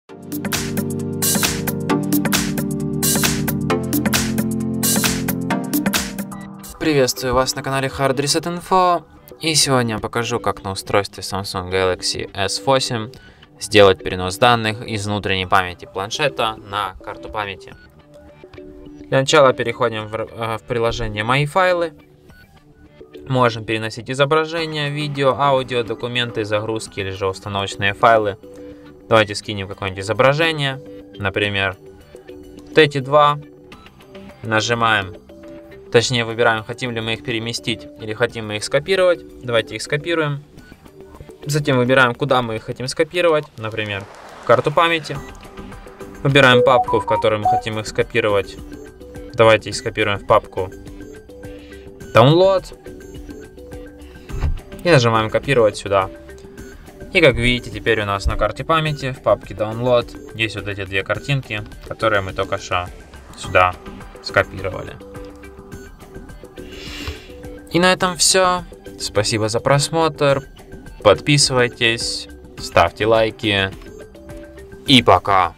Приветствую вас на канале Hard Reset Info, и сегодня я покажу, как на устройстве Samsung Galaxy S8 сделать перенос данных из внутренней памяти планшета на карту памяти. Для начала переходим в приложение «Мои файлы». Можем переносить изображения, видео, аудио, документы, загрузки или же установочные файлы. Давайте скинем какое-нибудь изображение, например, вот эти два. Нажимаем. Точнее, выбираем, хотим ли мы их переместить или хотим мы их скопировать. Давайте их скопируем. Затем выбираем, куда мы их хотим скопировать. Например, в карту памяти. Выбираем папку, в которой мы хотим их скопировать. Давайте их скопируем в папку Download. И нажимаем копировать сюда. И как видите, теперь у нас на карте памяти в папке Download есть вот эти две картинки, которые мы только что сюда скопировали. И на этом все. Спасибо за просмотр. Подписывайтесь, ставьте лайки. И пока.